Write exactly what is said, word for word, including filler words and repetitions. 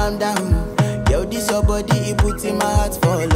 calm down. Yo, this your body, it puts in my heart for